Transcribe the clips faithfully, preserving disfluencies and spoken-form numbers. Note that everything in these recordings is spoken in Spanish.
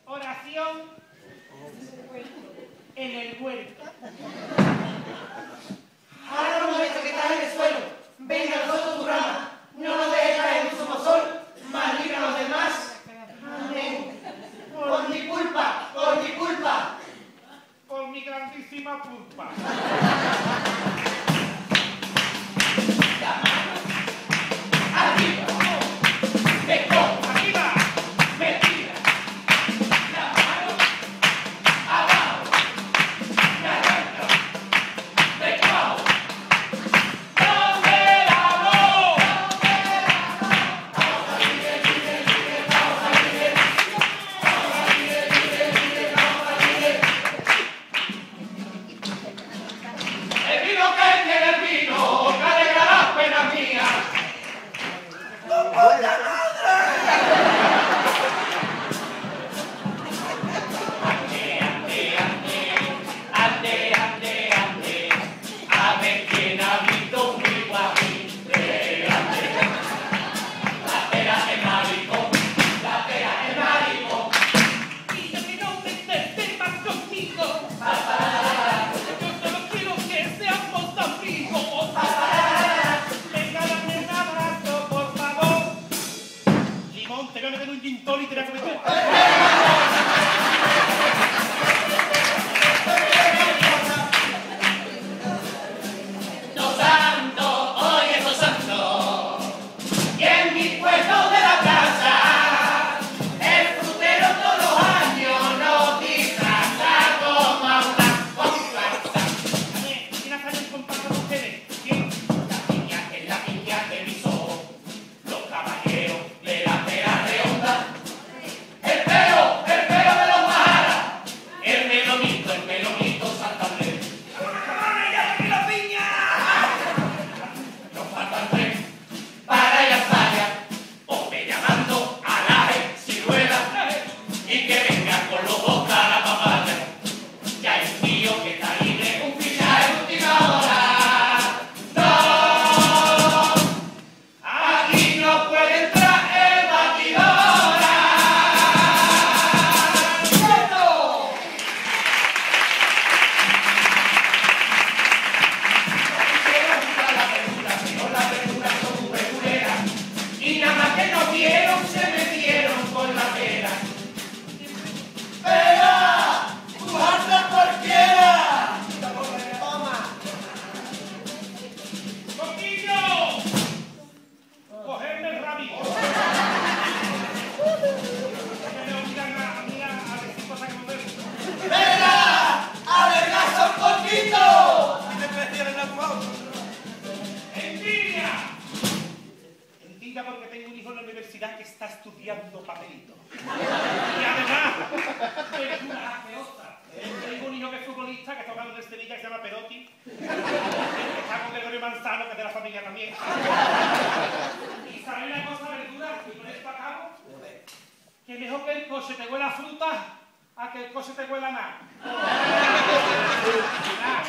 Oración en el huerto. Ahora no momento que estás en el suelo, venga nosotros tu rama, no nos dejes caer en un somosol, más libra a los demás. Amén. Por mi culpa, por mi culpa. Por mi grandísima culpa. La mano, arriba, me cojo, ¡Arriba! me tira. La mano, abajo, me arranca, me cojo. ¡Dame la voz! El vino que tiene el vino, que alegra las penas mías. Ande, ande, ande, ande, ande, ande, a ver quién ha visto un guajín. Ande, ande. La pera es maricón, la pera es maricón. Y yo que no te estés más conmigo. Pa, pa, la, la, la. Yo solo quiero que seamos amigos. Pa, pa, la, la, la. Venga, dame un abrazo, por favor. Limón, te voy a meter un gin tonic y te voy a comer. Dos santos, oye, dos santos, y en mi puesto de la plaza, el frutero todos los años nos disfraza como a una comparsa. A ver, ¿quién hace el comparsa de ustedes? ¿Quién? La piña que es la piña que visó, los caballeros de la pera redonda, el pelo, el pelo de los majaras, el melonito, el melonito Santander. Nos faltan tres para ir a España, o me llamando a la ciruela y que venga con los dos a la papaya. Ya hay un tío que está libre, un fichaje de última hora. ¡No! Aquí no puede entrar el batidora. ¡Quieto! La verdura, pero la verdura son muy verdureras. Y nada más que no vieron, se metieron con la pera. ¡Pera! ¡Tu harta cualquiera! ¡Toma! ¡Coquillo! ¡Cogerme el rabito! Que me obligan a, a mí a, a decir cosas que no debo. ¡Pera! ¡Adelgaza un poquito! ¡Envidia! Envidia porque tengo un hijo en la universidad que está estudiando papelito. Y además, verdura asquerosa. Tengo un hijo que es futbolista, que está jugando de Sevilla, que se llama Perotti. Que está con Gregorio Manzano, que es de la familia también. Y sabéis una cosa, verdura, y con esto acabo, que mejor que el coche te huela a fruta a que el coche te huela a nada. Nada.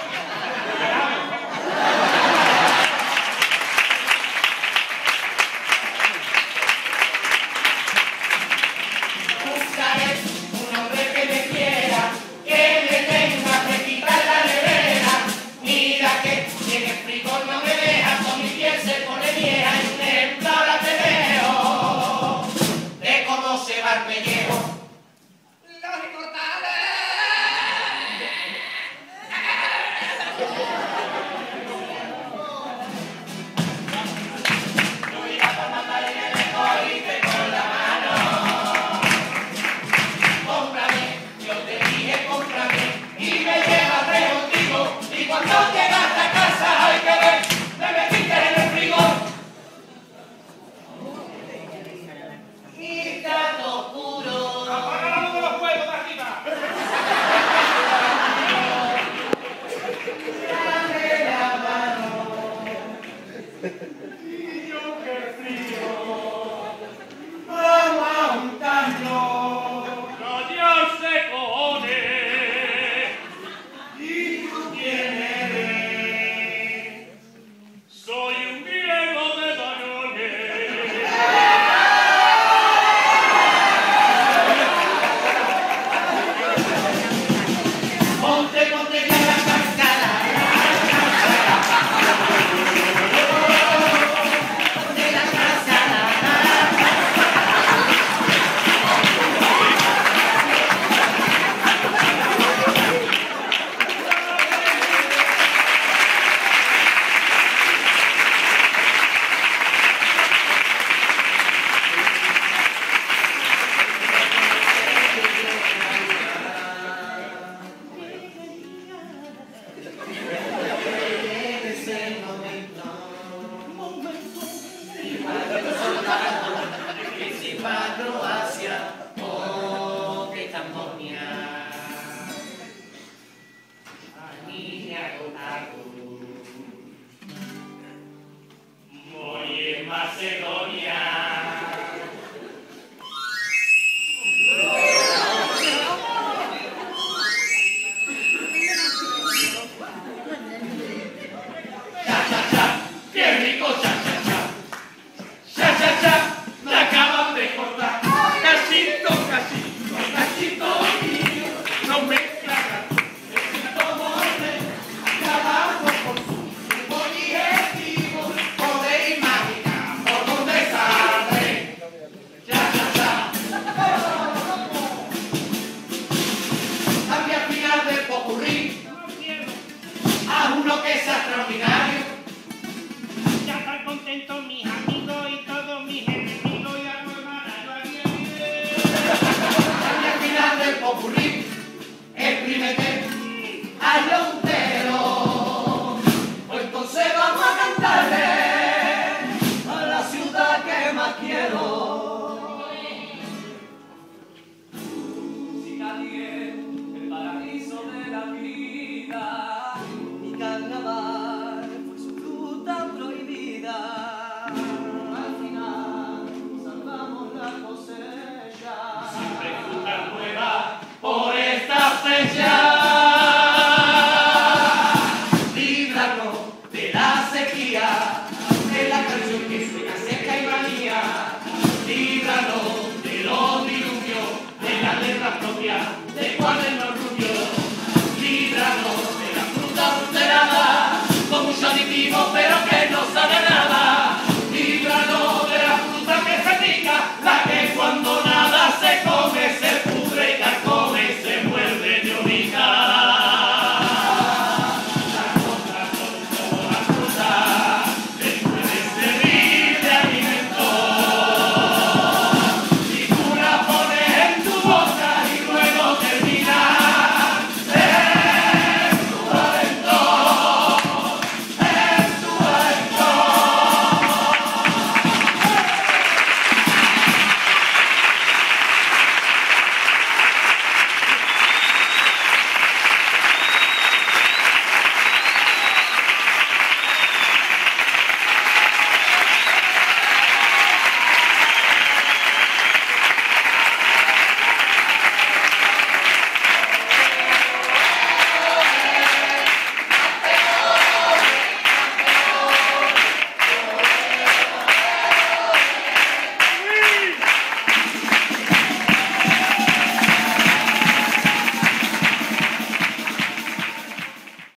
Buscaré un hombre que me quiera, que me tenga que quitar la nevera. Mira que tiene frío, no me deja, con mi piel se pone vieja y un ejemplo ahora te dejo de cómo se va el pellejo. Los inmortales. Yo iba a matar en el mejor y te con la mano. Cómprame, yo te dije cómprame y me llevas contigo. Y cuando llegas a casa hay que ver, me metiste en el frigor. Y está todo oscuro. fecha.